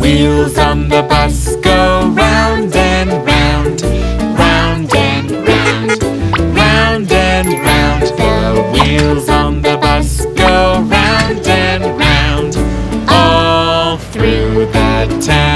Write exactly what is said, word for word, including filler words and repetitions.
wheels on the bus go round and round, round and round, round and round. The wheels on the bus go round and round, all through the town.